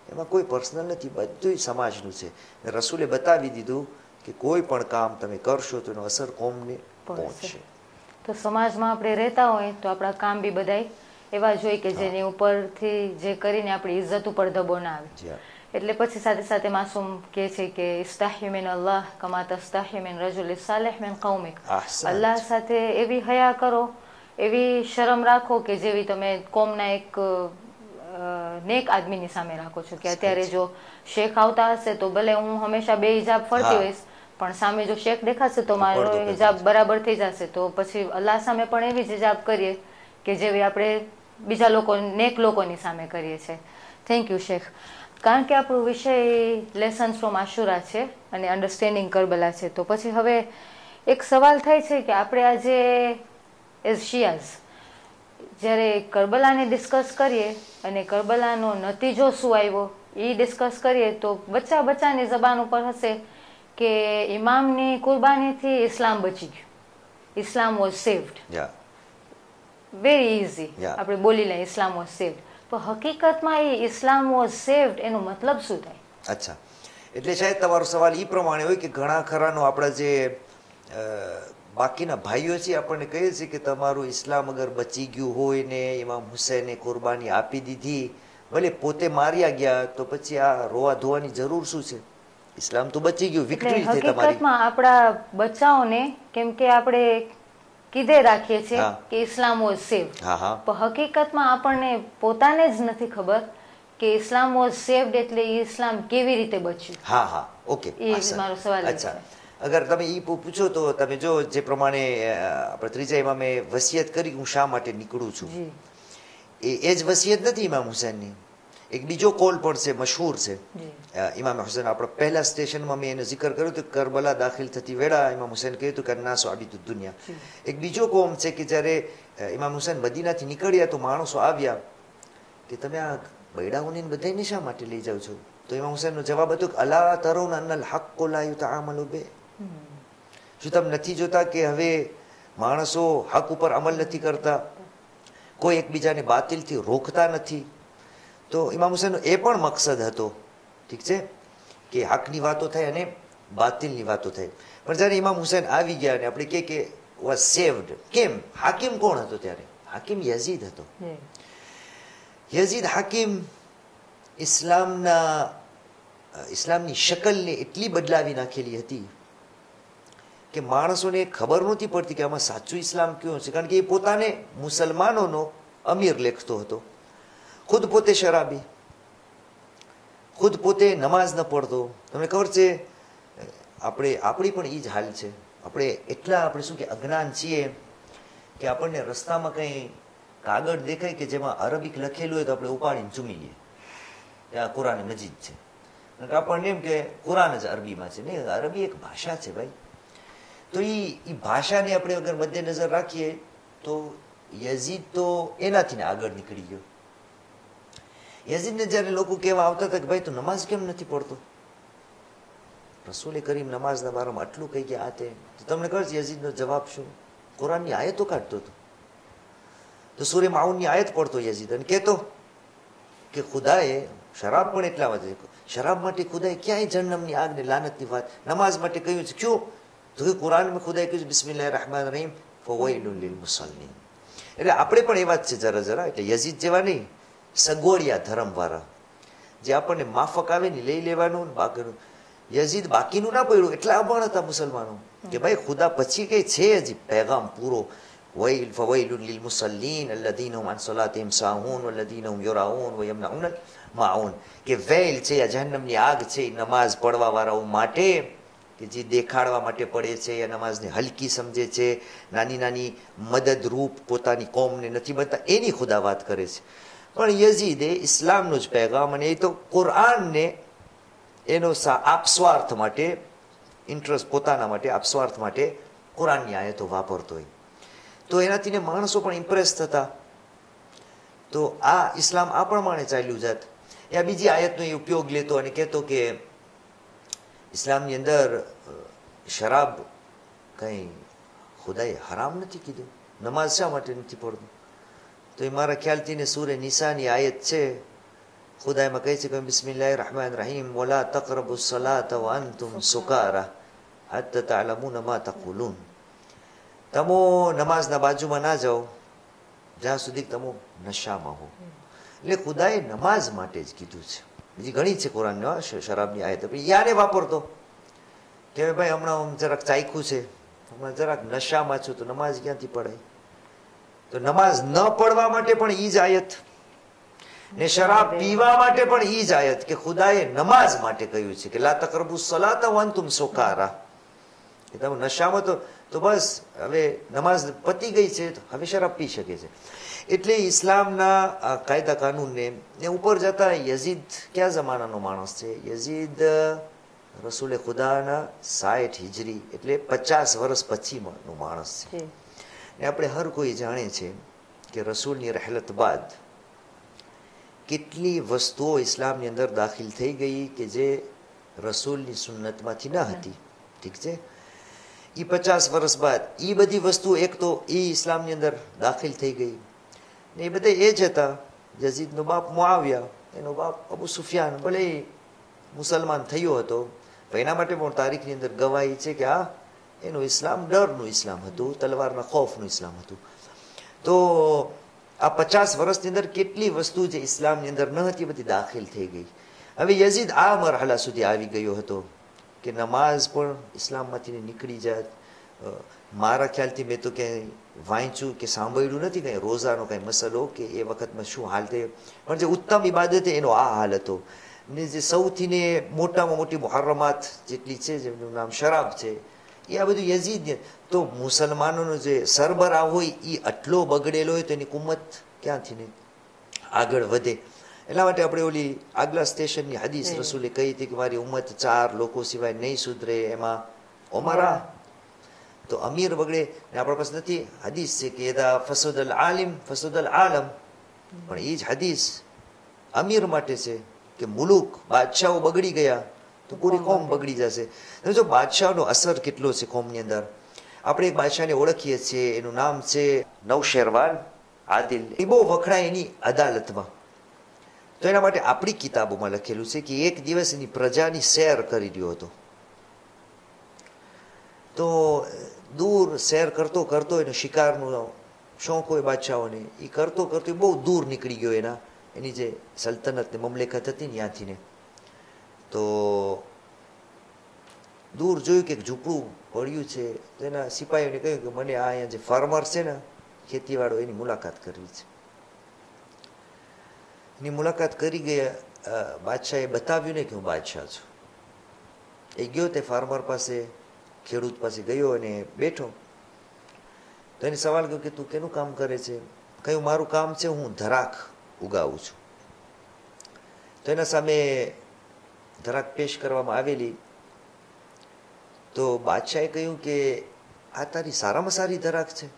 એમાં કોઈ પર્સનલ નથી, બધું સમાજનું છે. રસૂલે બતાવી દીધું કે કોઈ પણ કામ તમે કરશો તો એનો અસર કોમને પહોંચશે. તો સમાજમાં આપણે રહેતા હોય તો આપણા કામ બી બધાય એવા જ હોય કે જેની ઉપરથી જે કરીને આપણી ઇજ્જત ઉપર દબો ના આવે. એટલે પછી સાથે સાથે માસૂમ કહે છે કે ઇસ્તાહી મિન અલ્લાહ કમા તસ્તાહી મિન રજુલ સાલિહ મિન કૌમિક. અલ્લાહ સાથે એવી હયા કરો, એવી શરમ રાખો કે જેવી તમે કોમના એક નેક આદમીની સામે રાખો છો. કે અત્યારે જો શેખ આવતા હશે તો ભલે હું હંમેશા બે હિજાબ ફરતી હોઈશ, પણ સામે જો શેખ દેખાશે તો મારો હિજાબ બરાબર થઈ જશે. તો પછી અલ્લાહ સામે પણ એવી જ હિજાબ કરીએ કે જેવી આપણે બીજા લોકો નેક લોકોની સામે કરીએ છીએ. Thank you Sheikh. કારણ કે આપણું વિષય લેસન્સ ફ્રોમ આશુરા છે અને અન્ડરસ્ટેન્ડિંગ કરબલા છે, તો પછી હવે એક સવાલ થાય છે કે આપણે આજે એઝ શિયાઝ જ્યારે કરબલાને ડિસ્કસ કરીએ અને કરબલાનો નતીજો શું આવ્યો એ ડિસ્કસ કરીએ તો બચ્ચાની જબાન ઉપર હશે કે ઇમામની કુરબાનીથી ઇસ્લામ બચી ગયું, Islam was saved. Very easy આપણે બોલી લઈએ ઇસ્લામ વોઝ સેવ્ડ. તો હકીકતમાં એ ઇસ્લામ વોઝ સેવ્ડ એનો મતલબ શું થાય? અચ્છા, એટલે શાયદ તમારો સવાલ એ પ્રમાણે હોય કે ઘણા ખરાનો આપણા જે બાકીના ભાઈઓ છે આપણને કહે છે કે તમારું ઇસ્લામ અગર બચી ગયું હોય ને ઇમામ હુસૈને કુરબાની આપી દીધી, ભલે પોતે માર્યા ગયા, તો પછી આ રોવા ધોવાની જરૂર શું છે? ઇસ્લામ તો બચી ગયું, વિક્ટરી થઈ તમારી. હકીકતમાં આપણા બચ્ચાઓને કેમ કે આપણે કીધે રાખીએ છીએ કે ઇસ્લામ વોઝ સેવ્ડ, પણ હકીકતમાં આપણને પોતાને જ નથી ખબર કે ઇસ્લામ વોઝ સેવ્ડ એટલે ઇસ્લામ કેવી રીતે બચ્યું. ઓકે, એ મારો સવાલ છે. અગર તમે એ પૂછો તો તમે જો જે પ્રમાણે આપણે ત્રીજા ઇમામે વસિયત કરી હું શા માટે નીકળું છું, એ જ વસિયત નથી ઇમામ હુસૈનની. એક બીજો કોલ પણ છે, મશહૂર છે ઇમામ હુસૈન. આપણા પહેલા સ્ટેશનમાં મેં એનો જિકર કર્યો તો કરબલા દાખલ થતી વેળા ઇમામ હુસૈન કહ્યું હતું કે નાસો આબિદુ દુનિયા. એક બીજો કોમ છે કે જ્યારે ઇમામ હુસૈન મદીનાથી નીકળ્યા તો માણસો આવ્યા કે તમે આ બૈડાઓને બધાને શા માટે લઈ જાઓ છો? તો ઇમામ હુસૈનનો જવાબ હતો કે અલા તરૌન અન્નલ હક્કો લા યુતઆમલુ બિહ. શું તમે નથી જોતા કે હવે માણસો હક ઉપર અમલ નથી કરતા, કોઈ એકબીજાને બાતિલથી રોકતા નથી? તો ઇમામ હુસૈનનો એ પણ મકસદ હતો, ઠીક છે, કે હકની વાતો થાય અને બાતિલની વાતો થાય. પણ જ્યારે ઇમામ હુસૈન આવી ગયા અને આપણે કહે કે વોઝ સેવ્ડ, કેમ? હાકિમ કોણ હતો ત્યારે? હાકિમ યઝીદ હતો. યઝીદ હાકિમ ઇસ્લામની શકલને એટલી બદલાવી નાખેલી હતી કે માણસોને ખબર નહોતી પડતી કે આમાં સાચું ઇસ્લામ કયું છે. કારણ કે એ પોતાને મુસલમાનોનો અમીર લેખતો હતો, ખુદ પોતે શરાબી, ખુદ પોતે નમાઝ ન પઢતો. તમને ખબર છે આપણી પણ એ જ હાલ છે. આપણે એટલા શું કે અજ્ઞાન છીએ કે આપણને રસ્તામાં કંઈ કાગળ દેખાય કે જેમાં અરબિક લખેલું હોય તો આપણે ઉપાડીને ચૂમી લઈએ કે આ કુરાન મજીદ છે. આપણને એમ કે કુરાન જ અરબીમાં છે. નહીં, અરબી એક ભાષા છે ભાઈ. તો એ ભાષાને આપણે અગર મધ્ય નજર રાખીએ તો યઝીદ તો એનાથી ને આગળ નીકળી ગયો. યઝીદને જ્યારે લોકો કહેવા આવતા હતા કે ભાઈ તું નમાઝ કેમ નથી પડતો, રસૂલે કરીમ નમાઝના બારામાં આટલું કહી ગયા આ તે, તો તમને ખબર છે યઝીદનો જવાબ શું? કુરાનની આયતો કાઢતો હતો. તો સૂરે માઉનની આયત પડતો યઝીદ અને કહેતો કે ખુદાએ શરાબ પણ એટલા માટે, શરાબ માટે ખુદાએ ક્યાંય જન્નમની આગને લાનતની વાત નમાઝ માટે કહ્યું છે? ક્યું? તો કે કુરાનમાં ખુદાએ કહ્યું છે બિસ્મિલ્લાહિર રહેમાનિર રહીમ ફવૈલુન લીલ મુસલ્લીન. એટલે આપણે પણ એવા જ છે જરા. એટલે યઝીદ જેવા નહીં, સગવડિયા ધર્મવાળા, જે આપણને માફક આવે ને લઈ લેવાનું બાકીનું. યઝીદ બાકીનું ના પડ્યું, એટલા અભણ હતા મુસલમાનો કે ભાઈ ખુદા પછી કઈ છે હજી પેગામ પૂરો. ફવૈલુન લીલ મુસલ્લીન અલ્લઝીના હુમ અન સલાતિહિમ સાહૂન વલ્લઝીના હુમ યુરાઉન વયમનઉન માઉન. કે વેલ છે આ જહન્નમની આગ છે નમાઝ પડવા વાળાઓ માટે, કે જે દેખાડવા માટે પડે છે, એ નમાઝને હલકી સમજે છે, નાની નાની મદદરૂપ પોતાની કોમને નથી બનતા, એની ખુદા વાત કરે છે. પણ યઝીદે ઇસ્લામનું જ પેગામ, અને એ તો કુરાનને એનો આપસ્વાર્થ માટે, ઇન્ટરેસ્ટ પોતાના માટે, આપસ્વાર્થ માટે કુરાનની આયતો વાપરતો હોય. તો એનાથી ને માણસો પણ ઇમ્પ્રેસ થતા. તો આ ઇસ્લામ આ પ્રમાણે ચાલ્યું જાત. એ બીજી આયતનો એ ઉપયોગ લેતો અને કહેતો કે ઇસ્લામની અંદર શરાબ કંઈ ખુદાએ હરામ નથી કીધું, નમાઝ શા માટે નથી પડતું? તો એ મારા ખ્યાલથી ને સૂરે નિસાની આયત છે ખુદા એમાં કહે છે કે બિસ્મિલ્લાહિર રહેમાનિર રહીમ વલા તકરબુ સલાત વ અંતુમ સુકારા હત્તા તઅલમુન મા તકુલુન. તમો નમાઝના બાજુમાં ના જાઓ જ્યાં સુધી તમે નશામાં હો. એટલે ખુદાએ નમાઝ માટે જ કીધું છે. બીજી ઘણી છે કુરાનમાં શરાબની આયત, યારે વાપરતો કે ભાઈ હમણાં હું જરાક ચાખ્યું છે, હમણાં જરાક નશામાં છું, તો નમાઝ ક્યાંથી પડાય? તો નમાઝ ન પડવા માટે પણ ઈ જ આયત, ને શરાબ પીવા માટે પણ ઈ જ આયત કે ખુદાએ નમાઝ માટે કહ્યું છે કે લા તકરબુ સલાતા વઅન્તુમ સુકારા. કે તમે નશામાં તો બસ હવે નમાઝ પતી ગઈ છે, હવે શરાબ પી શકે છે. એટલે ઇસ્લામના કાયદા કાનૂનને ઉપર જતા યઝીદ કયા જમાનાનો માણસ છે? યઝીદ રસૂલે ખુદાના 60 હિજરી એટલે 50 વર્ષ પછીનો માણસ છે. ને આપણે હર કોઈ જાણે છે કે રસૂલની રહેલત બાદ કેટલી વસ્તુઓ ઇસ્લામની અંદર દાખલ થઈ ગઈ કે જે રસૂલની સુન્નતમાંથી ન હતી. ઠીક છે, એ 50 વર્ષ બાદ એ બધી વસ્તુઓ એક તો એ ઇસ્લામની અંદર દાખલ થઈ ગઈ. ને એ બધા એ જ હતા. યઝીદનો બાપ મુઆવિયા, એનો બાપ અબુ સુફિયાન, ભલે મુસલમાન થયો હતો, પણ એના માટે પણ તારીખની અંદર ગવાહી છે કે આ એનું ઇસ્લામ ડરનું ઇસ્લામ હતું, તલવારના ખૌફનું ઇસ્લામ હતું. તો આ 50 વર્ષની અંદર કેટલી વસ્તુ જે ઇસ્લામની અંદર ન હતી બધી દાખલ થઈ ગઈ. હવે યઝીદ આ મરહલા સુધી આવી ગયો હતો કે નમાઝ પણ ઇસ્લામમાંથી નીકળી જાય. મારા ખ્યાલથી મેં તો ક્યાંય વાંચ્યું કે સાંભળ્યું નથી કંઈ રોઝાનો કંઈ મસલો કે એ વખતમાં શું હાલ થયો, પણ જે ઉત્તમ ઇબાદત એનો આ હાલ હતો. ને જે સૌથી ને મોટામાં મોટી મુહર્રમાત જેટલી છે, જેમનું નામ શરાબ છે, એ આ બધું યઝીદ. તો મુસલમાનોનો જે સરબરાહ હોય એ આટલો બગડેલો હોય તો એની કુમત ક્યાંથી ને આગળ વધે. એટલા માટે આપણે ઓલી આગલા સ્ટેશનની હદીસ રસૂલે કહી હતી કે મારી ઉમ્મત 4 લોકો સિવાય નહીં સુધરે, એમાં ઉમરા, તો અમીર બગડે. ને આપણા પાસે નથી હદીસ છે કે એદા ફસુદલ આલિમ ફસુદલ આલમ, પણ એ જ હદીસ અમીર માટે છે કે મુલુક બાદશાહો બગડી ગયા તો પૂરી કોમ બગડી જશે. જો બાદશાહનો અસર કેટલો છે કોમની અંદર. આપણે એક બાદશાહને ઓળખીએ છીએ, એનું નામ છે નૌશેરવાન આદિલ. એ બહુ વખણાય એની અદાલતમાં. તો એના માટે આપણી કિતાબોમાં લખેલું છે કે એક દિવસ એની પ્રજાની સૈર કરી રહ્યો હતો. તો દૂર સૈર કરતો કરતો એનો શિકારનો શોખ હોય બાદશાહોને, એ કરતો કરતો બહુ દૂર નીકળી ગયો એની જે સલ્તનત ને મમલેકત હતી ને ત્યાંથી ને. તો દૂર જોયું કે એક ઝૂંપડું પડ્યું છે. તો એના સિપાહીઓને કહ્યું કે મને આ અહીંયા જે ફાર્મર છે ને, ખેતીવાળો, એની મુલાકાત કરવી છે. એની મુલાકાત કરી ગયા. બાદશાહે બતાવ્યું ને કે હું બાદશાહ છું. એ ગયો તે ફાર્મર પાસે, ખેડૂત પાસે ગયો અને બેઠો. તો એને સવાલ કર્યો કે તું કેનું કામ કરે છે? કહ્યું મારું કામ છે હું ધરાક ઉગાવું છું. તો એના સામે ધરાક પેશ કરવામાં આવેલી. તો બાદશાહે કહ્યું કે આ તારી સારામાં સારી ધરાક છે?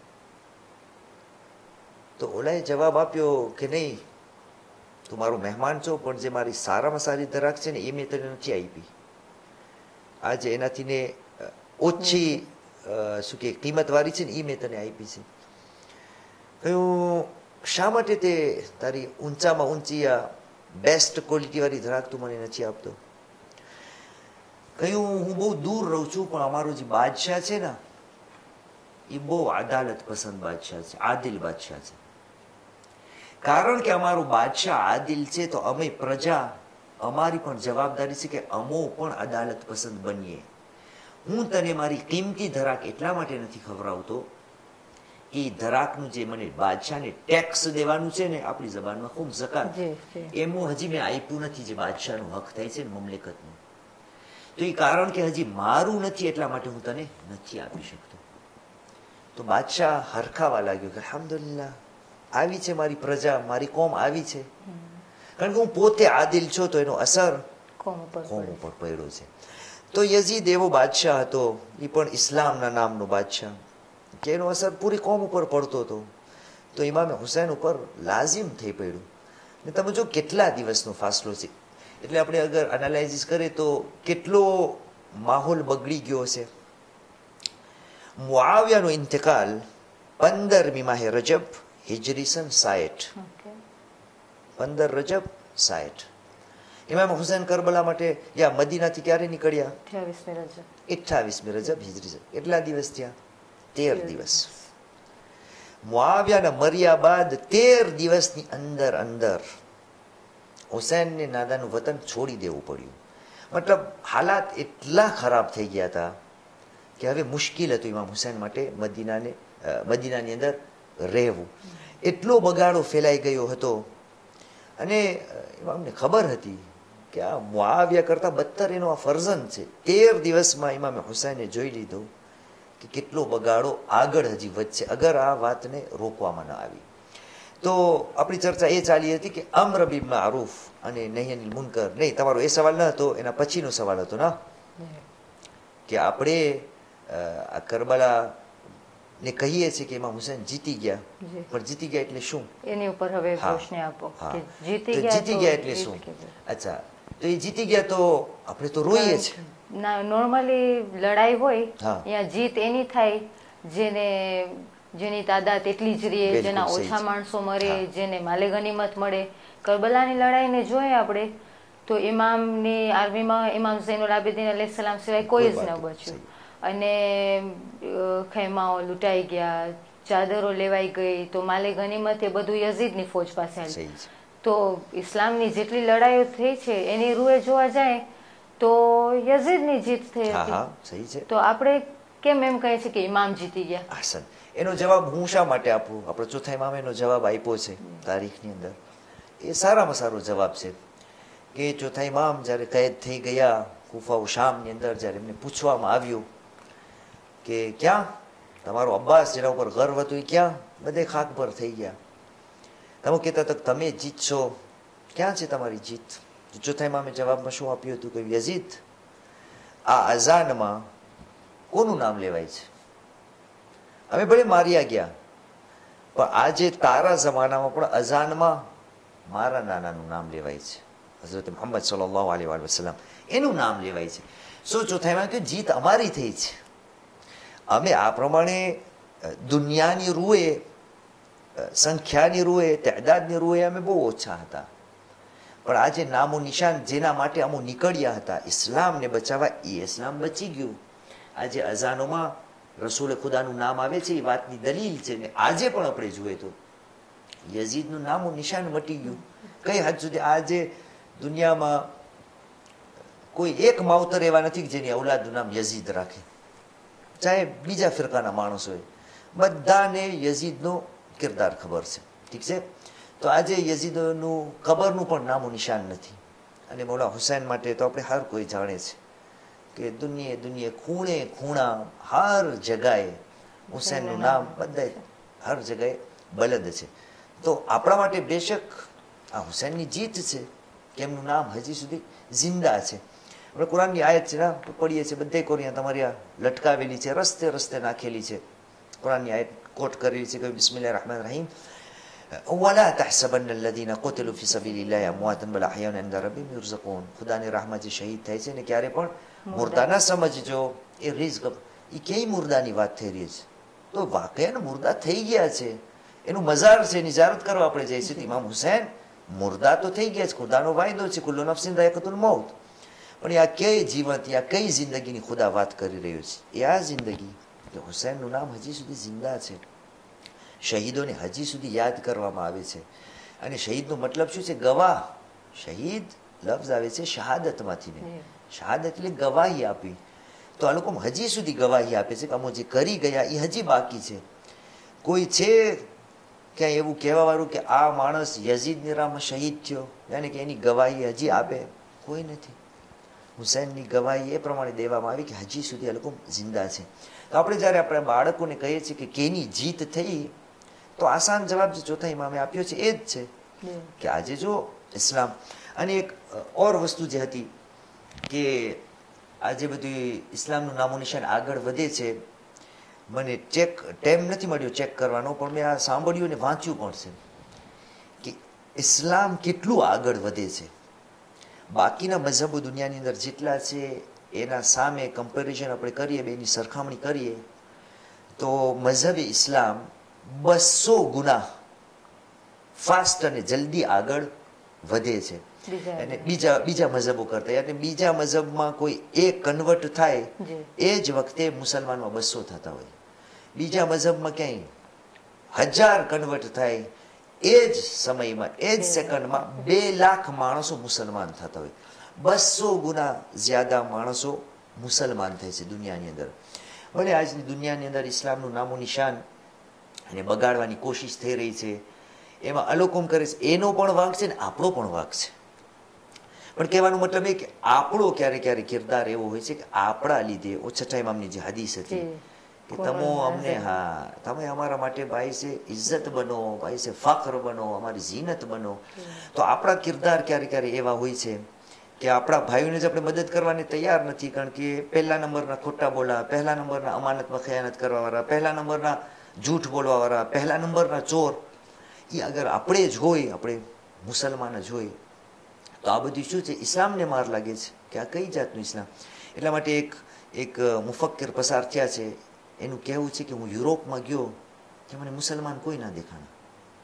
તો ઓલાએ જવાબ આપ્યો કે નહીં, તું મારો મહેમાન છો, પણ જે મારી સારામાં સારી ધરાક છે ને એ મેં તને નથી આપી. આજે એનાથી ને ઓછી શું કે કિંમતવાળી છે ને એ મેં તને આપી છે. કહ્યું શા માટે તે તારી ઊંચામાં ઊંચી આ બેસ્ટ ક્વોલિટીવાળી ધરાક તું મને નથી આપતો? કહ્યું હું બહુ દૂર રહું છું, પણ અમારો જે બાદશાહ છે ને એ બહુ અદાલત પસંદ બાદશાહ છે, આદિલ બાદશાહ છે. કારણ કે અમારો બાદશાહ આદિલ છે તો અમે પ્રજા, અમારી પણ જવાબદારી છે કે અમો પણ અદાલત પસંદ બનીએ. હું તને મારી કિંમતી ધરાક એટલા માટે નથી ખવડાવતો કે ધરાકનું જે મને બાદશાહને ટેક્સ દેવાનું છે ને, આપણી જબાનમાં ખૂબ ઝકાત, એમનું હજી મેં આપ્યું નથી જે બાદશાહનો હક થાય છે ને મમલેકતનું. તો એ કારણ કે હજી મારું નથી એટલા માટે હું તને નથી આપી શકતો. તો બાદશાહ હરખાવા લાગ્યો કે અલ્હમ્દુલિલ્લાહ, આવી છે મારી પ્રજા, મારી કોમ આવી છે. કારણ કે હું પોતે આદિલ છું તો એનો અસર કોમ ઉપર પડ્યો છે. તો યઝીદ એવો બાદશાહ હતો, એ પણ ઇસ્લામના નામનો બાદશાહ, કે એનો અસર પૂરી કોમ ઉપર પડતો હતો. તો ઇમામે હુસૈન ઉપર લાઝિમ થઈ પડ્યું. ને તમે જો કેટલા દિવસનો ફાસલો છે. એટલે આપણે અગર એનાલાઇઝિસ કરીએ તો કેટલો માહોલ બગડી ગયો છે. મુઆવિયાનો ઇન્તકાલ 15મી માહે રજબ હિજરી સન 60, 15 રજબ 60. ઇમામ હુસૈન કરબલા માટે યા મદીનાથી ક્યારે નીકળ્યા? 28મી રજબ. 28મી રજબ હિજરી. કેટલા દિવસ થયા? 13 દિવસ. મુઆવિયાના મર્યા બાદ 13 દિવસની અંદર હુસૈનને નાદાનું વતન છોડી દેવું પડ્યું. મતલબ હાલાત એટલા ખરાબ થઈ ગયા હતા કે હવે મુશ્કેલ હતું ઇમામ હુસૈન માટે મદીનાની અંદર રહેવું. એટલો બગાડો ફેલાઈ ગયો હતો અને ઇમામને ખબર હતી કે આ મુઆવિયા કરતાં બદતર એનો આ ફરઝન છે. 13 દિવસમાં ઇમામે હુસૈને જોઈ લીધો કે કેટલો બગાડો આગળ હજી વધશે અગર આ વાતને રોકવામાં ન આવી. તો આપણી ચર્ચા એ ચાલી હતી કે અમ્ર બિલ મારૂફ અને નહી અનિલ મુનકર. નહીં, તમારો એ સવાલ ન હતો, એના પછીનો સવાલ હતો ને કે આપણે આ કરબલા ને કહીએ છીએ કે ઇમામ હુસૈન જીતી ગયા, પણ જીતી ગયા એટલે શું? એની ઉપર હવે રોશની આપો કે જીતી ગયા એટલે શું? અચ્છા, તો એ જીતી ગયા તો આપણે તો રોઈએ છે. ના, નોર્મલી લડાઈ હોય અહીંયા જીત એની થાય જેની તાદાદ એટલી જ રહે, જેના ઓછા માણસો મરે, જેને માલે ગનીમત મળે. કરબલાની લડાઈને જોઈએ આપણે તો ઇમામની આર્મીમાં ઇમામ ઝૈનુલ આબિદીન અલૈહિસ સલામ સિવાય કોઈ જ ન બચ્યું અને ખૈમાઓ લૂંટાઈ ગયા, ચાદરો લેવાઈ ગઈ, તો માલે ગનીમત એ બધું યઝીદની ફોજ પાસે આવી. તો ઇસ્લામની જેટલી લડાઈઓ થઈ છે એની રૂએ જોવા જાય તો યઝીદની જીત થઈ હતી. તો આપણે કેમ એમ કહીએ છીએ કે ઇમામ જીતી ગયા? હાસન, એનો જવાબ હું શા માટે આપું? આપણે ચોથા ઇમામે એનો જવાબ આપ્યો છે તારીખની અંદર. એ સારામાં સારો જવાબ છે કે ચોથા ઇમામ જ્યારે કેદ થઈ ગયા કુફા શામની અંદર, જ્યારે એમને પૂછવામાં આવ્યું કે ક્યાં તમારો અબ્બાસ જેના ઉપર ગર્વ હતું એ ક્યાં? બધે ખાક પર થઈ ગયા. તમે કહેતા હતા તમે જીતશો, ક્યાં છે તમારી જીત? ચોથા ઇમામે જવાબમાં શું આપ્યું હતું કે યઝીદ, આ અઝાનમાં કોનું નામ લેવાય છે? અમે ભલે માર્યા ગયા, પણ આજે તારા જમાનામાં પણ અઝાનમાં મારા નાનાનું નામ લેવાય છે, હઝરત મુહમ્મદ સલ્લલ્લાહુ અલૈહિ વસલ્લમ એનું નામ લેવાય છે. શું ચોથા ઇમામ કે જીત અમારી થઈ છે. અમે આ પ્રમાણે દુનિયાની રૂએ, સંખ્યાની રૂએ, તાદાદની રૂએ અમે બહુ ઓછા હતા, પણ આજે નામો નિશાન જેના માટે અમો નીકળ્યા હતા ઇસ્લામને બચાવવા, એ ઇસ્લામ બચી ગયું. આજે અઝાનોમાં રસૂલ ખુદાનું નામ આવે છે, એ વાતની દલીલ છે. ને આજે પણ આપણે જોઈએ તો યઝીદનું નામો નિશાન મટી ગયું. કઈ હદ સુધી આજે દુનિયામાં કોઈ એક માવતર એવા નથી જેની ઔલાદનું નામ યઝીદ રાખે, ચાહે બીજા ફિરકાના માણસ હોય, બધાને યઝીદનો કિરદાર ખબર છે. ઠીક છે, તો આજે યઝીદનું કબરનું પણ નામું નિશાન નથી. અને મૌલા હુસૈન માટે તો આપણે હર કોઈ જાણે છે કે દુનિયે ખૂણે ખૂણા હર જગાએ હુસૈનનું નામ બધાય હર જગાએ બલદ છે. તો આપણા માટે બેશક આ હુસૈનની જીત છે કે એમનું નામ હજી સુધી જિંદા છે. આપણે કુરાનની આયત છે ને પડીએ છીએ બધે કોરિયા તમારી આ લટકાવેલી છે, રસ્તે રસ્તે નાખેલી છે. કુરાનની આયત કોટ કરેલી છે કે બિસ્મિલ્લાહિર રહેમાનિર રહીમ, ولا تحسبن الذين قتلوا في سبيل الله امواتا بل احياء عند ربهم يرزقون. ખુદાની રાહમાં જે શહીદ થાય છે ને ક્યારે પણ મુર્દા ના સમજજો. એ રિઝ્ક એ કઈ મુર્દાની વાત થઈ રહી છે? તો વાકયા મુર્દા થઈ ગયા છે, એનું મઝાર છે, એની ઝિયારત કરવા આપણે જઈએ છીએ. ઇમામ હુસૈન મુર્દા તો થઈ ગયા છે, ખુદાનો વાયદો છે, કુલ્લુ નફસિન ધાયકાતુલ મૌત. પણ આ કઈ જીવન, આ કઈ જિંદગીની ખુદા વાત કરી રહ્યો છે? એ આ જિંદગી કે હુસૈનનું નામ હજી સુધી જિંદા છે, શહીદોને હજી સુધી યાદ કરવામાં આવે છે. અને શહીદનો મતલબ શું છે? ગવાહ. શહીદ લફ્ઝ આવે છે શહાદતમાંથી ને, શહાદત એટલે ગવાહી આપી. તો આ લોકો હજી સુધી ગવાહી આપે છે કે અમો જે કરી ગયા એ હજી બાકી છે. કોઈ છે ક્યાંય એવું કહેવા વાળું કે આ માણસ યઝીદની રાહમાં શહીદ થયો, યાની કે એની ગવાહી હજી આપે? કોઈ નથી. હુસૈનની ગવાહી એ પ્રમાણે દેવામાં આવી કે હજી સુધી આ લોકો જિંદા છે. તો આપણે જ્યારે આપણા બાળકોને કહીએ છીએ કે કેની જીત થઈ, તો આસાન જવાબ જે ચોથા ઇમામે આપ્યો છે એ જ છે કે આજે જો ઇસ્લામ. અને એક ઓર વસ્તુ જે હતી કે આજે બધું ઇસ્લામનું નામો નિશાન આગળ વધે છે. મને ટાઈમ નથી મળ્યો ચેક કરવાનો, પણ મેં આ સાંભળ્યું ને વાંચ્યું પણ છે કે ઇસ્લામ કેટલું આગળ વધે છે. બાકીના મઝહબો દુનિયાની અંદર જેટલા છે એના સામે કમ્પેરિઝન આપણે કરીએ, બેની સરખામણી કરીએ, તો મઝહબે ઇસ્લામ 200 ગુના ફાસ્ટ અને જલ્દી આગળ વધે છે. અને બીજા મઝહબો કરતા અને બીજા મઝહબમાં કોઈ એક કન્વર્ટ થાય એ જ વખતે મુસલમાનમાં 200 થતા હોય, બીજા મઝહબમાં ક્યાંય 1000 કન્વર્ટ થાય એ જ સમયમાં એ જ સેકન્ડમાં 2 લાખ માણસો મુસલમાન થતા હોય, 200 ગુના જ્યાદા માણસો મુસલમાન થાય છે દુનિયાની અંદર. ભલે આજની દુનિયાની અંદર ઇસ્લામનું નામો નિશાન અને બગાડવાની કોશિશ થઈ રહી છે, એમાં અલોકોમ કરે છે, એનો પણ વાંક છે ને આપણો પણ વાંક છે. પણ કહેવાનો મતલબ એ કે આપણો ક્યારેક ક્યારેક કિરદાર એવો હોય છે કે આપણા લીધે છઠ્ઠા ઇમામની જે હદીસ હતી કે તમે અમારા માટે ભાઈ છે ઇજ્જત બનો, ભાઈ છે ફખ્ર બનો, અમારી ઝીનત બનો. તો આપણા કિરદાર ક્યારેક ક્યારેક એવા હોય છે કે આપણા ભાઈઓને જ આપણે મદદ કરવાની તૈયાર નથી, કારણ કે પહેલા નંબરના ખોટા બોલા, પહેલા નંબરના અમાનતમાં ખયાનત કરવાવાળા, પહેલા નંબરના જૂઠ બોલવાવાળા, પહેલા નંબરના ચોર એ અગર આપણે જ હોય, આપણે મુસલમાન જ હોય, તો આ બધું શું છે? ઇસ્લામને માર લાગે છે કે આ કઈ જાતનું ઇસ્લામ. એટલા માટે એક મુફક્કર પસાર થયા છે, એનું કહેવું છે કે હું યુરોપમાં ગયો કે મને મુસલમાન કોઈ ના દેખાણા,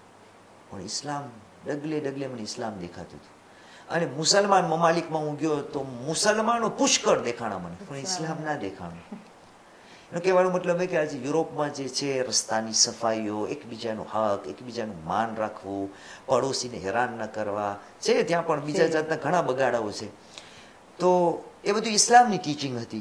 પણ ઇસ્લામ ડગલે ડગલે મને ઇસ્લામ દેખાતું હતું. અને મુસલમાન મમાલિકમાં હું ગયો તો મુસલમાનો પુષ્કળ દેખાણા મને, પણ ઇસ્લામ ના દેખાણું. એનો કહેવાનો મતલબ એ કે આજે યુરોપમાં જે છે રસ્તાની સફાઈઓ, એકબીજાનું હક, એકબીજાનું માન રાખવું, પડોશીને હેરાન ન કરવા છે, ત્યાં પણ બીજા જાતના ઘણા બગાડાઓ છે. તો એ બધું ઇસ્લામની ટીચિંગ હતી,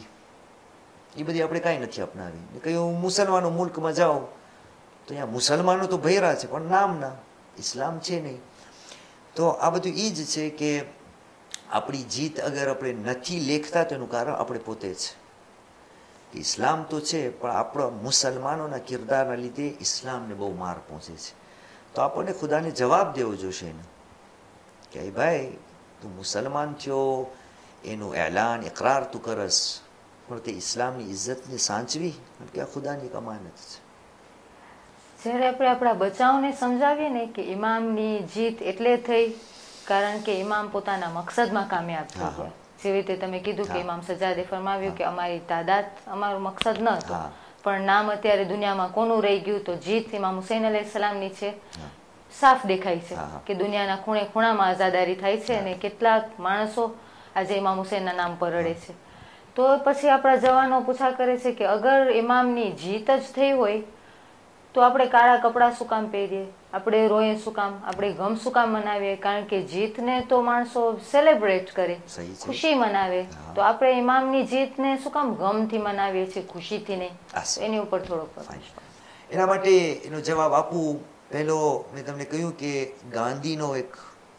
એ બધી આપણે કાંઈ નથી અપનાવી. કહ્યું મુસલમાનો મુલ્કમાં જાઓ તો અહીંયા મુસલમાનો તો ભયરા છે પણ નામના, ઇસ્લામ છે નહીં. તો આ બધું એ જ છે કે આપણી જીત અગર આપણે નથી લેખતા તો એનું કારણ આપણે પોતે જ. ઇસ્લામ તો છે પણ આપણા મુસલમાનોના કિરદારના લીધે ઇસ્લામને બહુ માર પહોંચે છે. તો આપણને ખુદાને જવાબ દેવો જોશે એને કે ભાઈ તું મુસલમાન થયો, એનું એલાન ઇકરાર તું કરસ, પણ તે ઇસ્લામની ઇજ્જતને સાચવી, કે આ ખુદાની એક અમાનત છે. જ્યારે આપણે આપણા બચાવને સમજાવીએ ને કે ઇમામની જીત એટલે થઈ કારણ કે ઇમામ પોતાના મકસદમાં કામયાબ થઈ ગયા. જેવી રીતે તમે કીધું કે ઇમામ સજ્જાદે ફરમાવ્યું કે અમારી તાદાદ અમારું મકસદ ન હતો, પણ નામ અત્યારે દુનિયામાં કોનું રહી ગયું? તો જીત ઇમામ હુસૈન અલૈહિસ્સલામની છે. સાફ દેખાય છે કે દુનિયાના ખૂણે ખૂણામાં આઝાદારી થાય છે અને કેટલાક માણસો આજે ઇમામ હુસૈનના નામ પર રડે છે. તો પછી આપણા જવાનો પૂછા કરે છે કે અગર ઇમામની જીત જ થઈ હોય તો આપણે કાળા કપડાં શું કામ પહેરીએ, આપણે રોઈએ શું કામ, આપણે ગમ શું કામ મનાવીએ? કારણ કે જીતને તો માણસો સેલિબ્રેટ કરે, ખુશી મનાવે. તો આપણે ઇમામની જીતને શું કામ ગમથી મનાવીએ છીએ, ખુશીથી નહીં? એની ઉપર થોડોક એના માટે એનો જવાબ આપું. પહેલો મેં તમને કહ્યું કે ગાંધીનો એક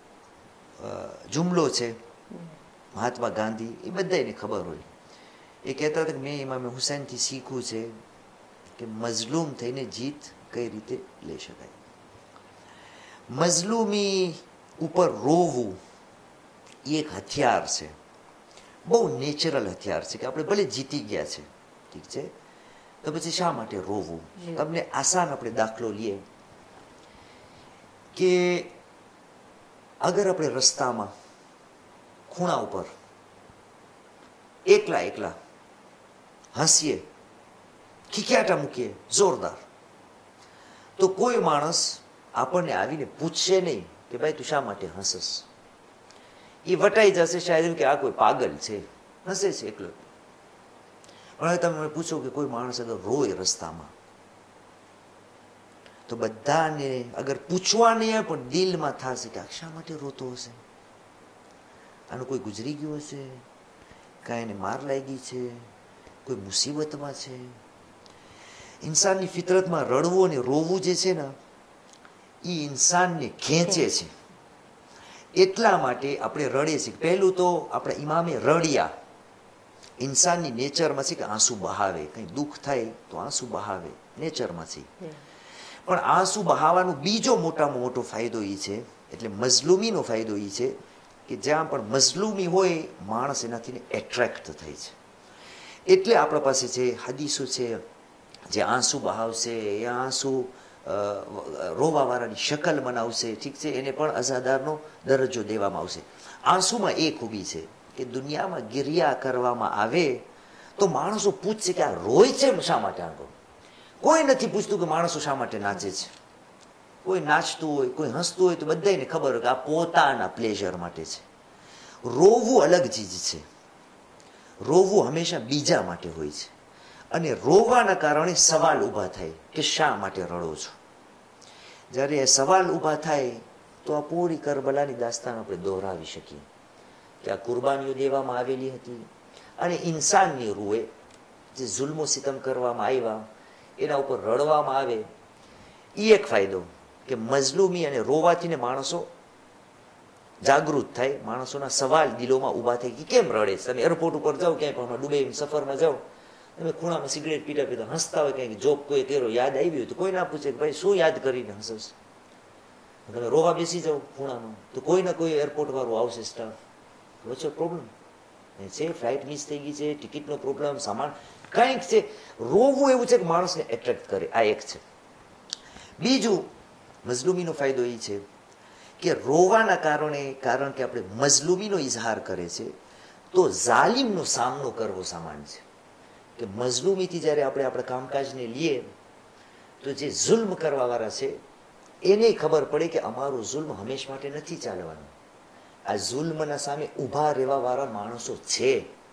જુમલો છે, મહાત્મા ગાંધી, એ બધાને ખબર હોય. એ કહેતા હતા કે મેં ઇમામે હુસૈનથી શીખ્યું છે કે મઝલૂમ થઈને જીત કઈ રીતે લઈ શકાય. મઝલૂમી ઉપર રોવું એ એક હથિયાર છે, બહુ નેચરલ હથિયાર છે કે આપણે ભલે જીતી ગયા છે, ઠીક છે, તો પછી શા માટે રોવું? તમને આસાન આપણે દાખલો લઈએ કે અગર આપણે રસ્તામાં ખૂણા ઉપર એકલા હસીએ, ખીખ્યાટા મૂકીએ જોરદાર, તો કોઈ માણસ આપણને આવીને પૂછશે નહીં કે ભાઈ તું શા માટે હસસ. એ વટાઈ જશે શાયદ કે આ કોઈ પાગલ છે, હસે છે એકલો. પણ હવે તમે પૂછો કે કોઈ માણસ અગર રોય રસ્તામાં, તો બધાને અગર પૂછવા નહીં પણ દિલમાં થશે કે આ શા માટે રોતો હશે, આનું કોઈ ગુજરી ગયું હશે, કાંઈ એને માર લાગી છે, કોઈ મુસીબતમાં છે. ઇન્સાનની ફિતરતમાં રડવું અને રોવું જે છે ને એ ઇન્સાનને ખેંચે છે, એટલા માટે આપણે રડીએ છીએ. પહેલું તો આપણા ઇમામે રડ્યા, ઇન્સાનની નેચરમાં છે કે આંસુ બહાવે, કંઈ દુઃખ થાય તો આંસુ બહાવે, નેચરમાં છે. પણ આંસુ બહાવાનો બીજો મોટામાં મોટો ફાયદો એ છે, એટલે મઝલુમીનો ફાયદો એ છે કે જ્યાં પણ મઝલુમી હોય માણસ એનાથી એટ્રેક્ટ થાય છે. એટલે આપણા પાસે છે હદીસો છે, જે આંસુ બહાવશે એ આંસુ રોવાવાળાની શકલ બનાવશે, ઠીક છે, એને પણ અઝાદારનો દરજ્જો દેવામાં આવશે. આંસુમાં એ ખૂબી છે કે દુનિયામાં ગિરિયા કરવામાં આવે તો માણસો પૂછશે કે આ રોય છે શા માટે? કોઈ નથી પૂછતું કે માણસો શા માટે નાચે છે, કોઈ નાચતું હોય, કોઈ હસતું હોય તો બધાને ખબર હોય કે આ પોતાના પ્લેઝર માટે છે. રોવું અલગ ચીજ છે. રોવું હંમેશા બીજા માટે હોય છે. અને રોવાના કારણે સવાલ ઊભા થાય કે શા માટે રડો છો. જ્યારે સવાલ ઊભા થાય તો આ પૂરી કરબલાની દાસ્તાન આપણે દોહરાવી શકીએ કે આ કુરબાનીઓ દેવામાં આવેલી હતી અને ઇન્સાનની રૂએ જે જુલ્મો સિતમ કરવામાં આવ્યા એના ઉપર રડવામાં આવે. એ એક ફાયદો કે મઝલુમી અને રોવાથી ને માણસો જાગૃત થાય, માણસોના સવાલ દિલોમાં ઊભા થાય કે કેમ રડે છે. તમે એરપોર્ટ ઉપર જાઓ, ક્યાંય પણ દુબઈ સફરમાં જાઓ, તમે ખૂણામાં સિગરેટ પીતા પીતા હસતા હોય, કંઈક જોક કોઈ કર્યો યાદ આવી હોય તો કોઈ ના પૂછે કે ભાઈ શું યાદ કરીને હસોશ. તમે રોવા બેસી જાઓ ખૂણામાં તો કોઈ ના કોઈ એરપોર્ટ વાળું આવશે સ્ટાફ, વચ્ચે પ્રોબ્લેમ છે, ફ્લાઇટ મિસ થઈ ગઈ છે, ટિકિટનો પ્રોબ્લેમ, સામાન કંઈક છે. રોવું એવું છે કે માણસને એટ્રેક્ટ કરે. આ એક છે. બીજું મઝલુમીનો ફાયદો એ છે કે રોવાના કારણે, કારણ કે આપણે મઝલુમીનો ઇઝહાર કરે છે તો જાલિમનો સામનો કરવો સામાન છે. કે મઝલુમીથી જ્યારે આપણે આપણા કામકાજને લઈએ તો જે જુલ્મ કરવાવાળા છે એને ખબર પડે કે અમારું જુલ્મ હંમેશ માટે નથી ચાલવાનું. આ જુલ્મના સામે ઊભા રહેવાવાળા માણસો છે.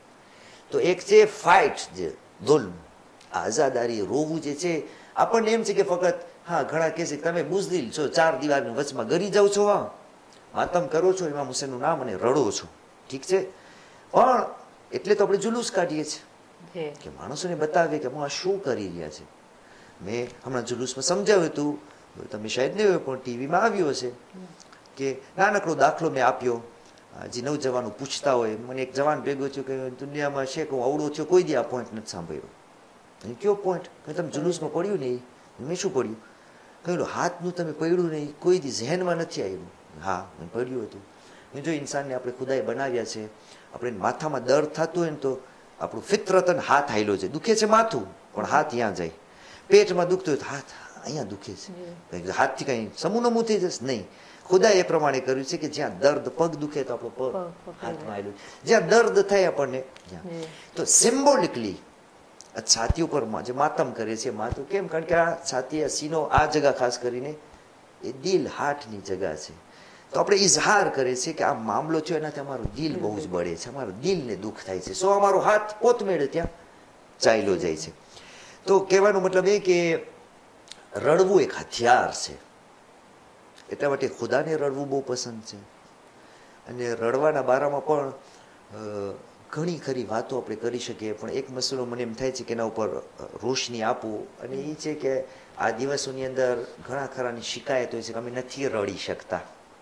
તો એક છે ફાઇટ, જે જુલ્મ, આઝાદારી, રોવું જે છે. આપણને એમ છે કે ફક્ત હા, ઘણા કહે છે તમે બુઝદિલ છો, 4 દિવારની વચમાં ગરી જાઓ છો, માતમ કરો છો ઇમામ હુસેનનું નામ અને રડો છો. ઠીક છે, પણ એટલે તો આપણે જુલુસ કાઢીએ છીએ કે માણસોને બતાવે કે આ શું કરી રહ્યા છે. મેં હમણાં જુલુસમાં સમજાવ્યું હતું, તમે શાયદ નહીં હોય પણ ટીવીમાં આવ્યો હશે કે નાનકડો દાખલો મેં આપ્યો. જે નવજવાનો પૂછતા હોય, મને એક જવાન ભેગો થયો કે દુનિયામાં છે કે હું અવળો થયો, કોઈ દી આ પોઈન્ટ નથી સાંભળ્યો. કયો પોઈન્ટ? તમે જુલુસમાં પડ્યું નહીં. મેં શું પડ્યું? કહ્યું હાથનું તમે પડ્યું નહીં, કોઈ દી ઝહેનમાં નથી આવ્યું. હા, મેં પડ્યું હતું. મેં જો ઇન્સાનને આપણે ખુદાએ બનાવ્યા છે, આપણે માથામાં દર્દ થતું હોય ને તો આપણું ફિતરતન હાથ હાયલો છે. દુખે છે માથું પણ હાથ ત્યાં જાય. પેટમાં દુખતું હોય તો હાથ અહીંયા દુખે છે. હાથથી કંઈ સમૂહ થઈ જશે નહીં. ખુદાએ એ પ્રમાણે કર્યું છે કે જ્યાં દર્દ, પગ દુખે તો આપણો પગ હાથમાં આવેલું, જ્યાં દર્દ થાય આપણને ત્યાં. તો સિમ્બોલિકલી છાતી ઉપર જે માતમ કરે છે, માથું કેમ? કારણ કે આ છાતી, આ સીનો, આ જગા ખાસ કરીને એ દિલ, હાર્ટની જગા છે. તો આપણે ઇઝહાર કરે છે કે આ મામલો છે એનાથી અમારું દિલ બહુ જ બળે છે, અમારું દિલને દુઃખ થાય છે. સો અમારો હાથ પોતમેળે ત્યાં ચાલ્યો જાય છે. તો કહેવાનો મતલબ એ કે રડવું એક હથિયાર છે. એટલા માટે ખુદાને રડવું બહુ પસંદ છે. અને રડવાના બારામાં પણ ઘણી ખરી વાતો આપણે કરી શકીએ. પણ એક મસલો મને એમ થાય છે કે એના ઉપર રોશની આપવું, અને એ છે કે આ દિવસોની અંદર ઘણા ખરાની શિકાયત હોય છે કે અમે નથી રડી શકતા.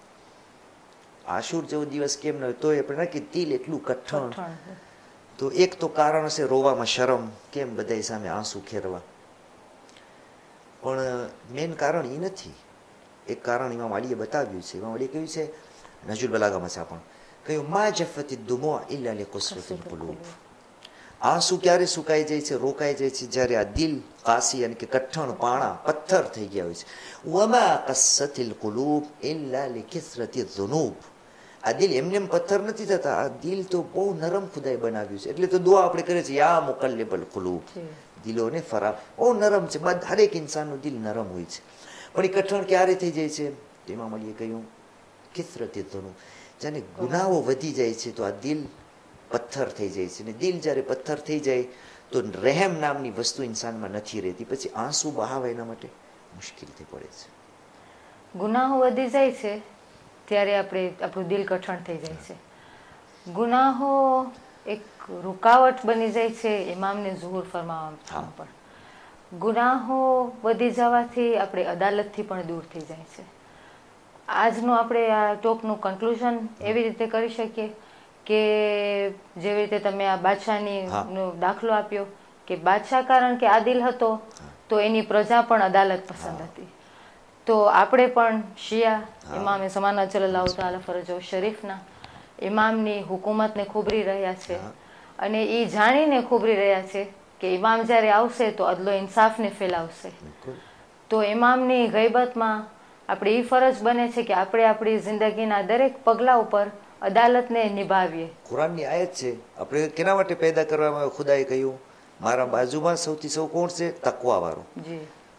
આશુર જેવો દિવસ કેમ ન હોય તો આપણે કે દિલ એટલું કઠણ. તો એક તો કારણ હશે રોવામાં શરમ, કેમ બધા સામે આંસુ ખેરવા. પણ મેન કારણ એ નથી. એક કારણ ઇમામ અલીએ બતાવ્યું છે. ઇમામ અલીએ કહ્યું છે, નજુલ બલાગામાં છે પણ કહ્યું, મા જફતી દુમો ઇલ્લા લિકુસરતિલ કુલૂબ. આંસુ ક્યારે સુકાઈ જાય છે, રોકાઈ જાય છે? જ્યારે આ દિલ કાસી અને કે કઠણ પાણા, પથ્થર થઈ ગયા હોય છે. વમા કસતિલ કુલૂબ ઇલ્લા લિકસરતિ ઝુનૂબ. આ દિલ એમને એમ પથ્થર નથી થતા. આ દિલ તો બહુ નરમ ખુદાએ બનાવ્યું છે. એટલે તો દુઆ આપણે કરીએ છીએ, યા મુકલ્લિબલ કુલૂબ, દિલોને ફરાવ. બહુ નરમ છે. હરેક ઇન્સાનનું દિલ નરમ હોય છે. પણ એ કઠણ ક્યારે થઈ જાય છે? ઇમામ અલીએ કહ્યું, કિસરતી ઝુનૂબ. જ્યારે ગુનાહો વધી જાય છે તો આ દિલ પથ્થર થઈ જાય છે. અને દિલ જ્યારે પથ્થર થઈ જાય તો રહેમ નામની વસ્તુ ઇન્સાનમાં નથી રહેતી. પછી આંસુ બહાવ એના માટે મુશ્કેલથી પડે છે. ગુનાહો વધી જાય છે ત્યારે આપણું દિલ કઠણ થઈ જાય છે. ગુનાહો એક રૂકાવટ બની જાય છે ઇમામને ઝુહુર ફરમાવવામાં. પણ ગુનાહો વધી જવાથી આપણે અદાલતથી પણ દૂર થઈ જાય છે. આજનું આપણે આ ટોકનું કન્ક્લુઝન એવી રીતે કરી શકીએ કે જેવી રીતે તમે આ બાદશાહનો દાખલો આપ્યો કે બાદશાહ કારણ કે આદિલ હતો તો એની પ્રજા પણ અદાલત પસંદ હતી. તો આપણે પણ શિયા ઇમામે ઝમાના સલ્લલ્લાહુ તઆલા ફરજો શરીફના ઇમામની હુકુમતને ખુબરી રહ્યા છે. અને એ જાણીને ખુબરી રહ્યા છે કે ઇમામ જ્યારે આવશે તો અદલો ઇન્સાફને ફેલાવશે. તો ઇમામની ગઈબતમાં આપણી એ ફરજ બને છે કે આપણે આપણી જિંદગીના દરેક પગલા ઉપર અદાલતને નિભાવીએ. કુરાનની આયત છે, આપણે કેના માટે પેદા કરવામાં આવ્યો? ખુદાએ કહ્યું, મારા બાજુમાં સૌથી સૌ કોણ છે? તકવા વાળો.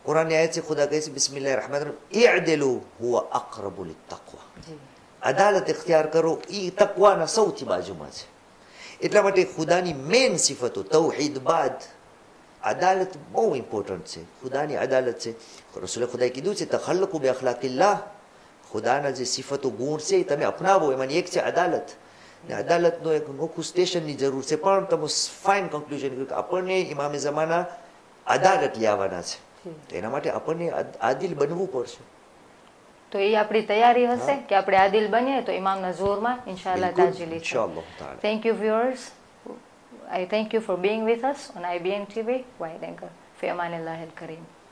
કુરાનની આયત છે, ખુદા કહે છે બિસ્મિલ્લાહિર રહેમાનિર રહીમ ઇઅદલુ હુવા અકરબુ લિત્તક્વા. જી અદાલત ઇખ્તિયાર કરો એ તકવાના સૌથી બાજુમાં છે. એટલા માટે ખુદાની મેન સિફતો તૌહીદ બાદ અદાલત બહુ ઇમ્પોર્ટન્ટ છે. ખુદાની અદાલત છે. રસૂલે ખુદાએ કીધું છે તખલ્લકુ બિ અખલાકિલ્લાહ, ખુદાના જે સિફતો ગુણ છે એ તમે અપનાવો. એમાંની એક છે અદાલત. ને અદાલતનો એક નોખું સ્ટેશનની જરૂર છે, પણ તમે ફાઇન કન્ક્લુઝન કર્યું કે આપણને ઇમામે ઝમાના અદાલત લેવાના છે. તો એના માટે આપણને આદિલ બનવું પડશે. તો એ આપણી તૈયારી હશે કે આપણે આદિલ બનીએ તો ઇમામના જોરમાં ઇન્શાઅલ્લાહ તાજીલી છે. ઇન્શાઅલ્લાહ તાઆલા. Thank you viewers. I thank you for being with us on IBN TV Wide Angle. Fi amanillah al-Kareem.